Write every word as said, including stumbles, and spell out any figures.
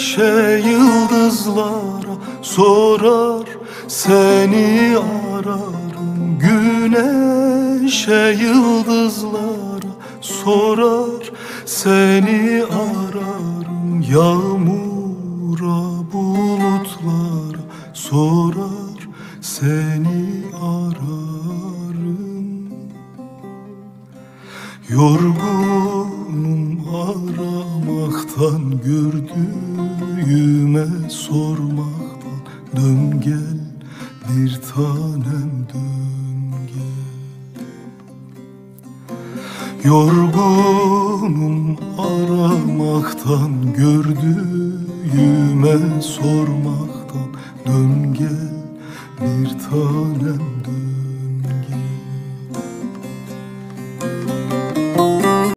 Güneşe yıldızlara sorar, seni ararım. Güneşe yıldızlara sorar, seni ararım. Yağmura bulutlara sorar, seni ararım. Yorgunum aramaktan, gördüğüme sormaktan. Dön gel bir tanem, dön gel. Yorgunum aramaktan, gördüğüme sormaktan. Dön gel bir tanem, dön.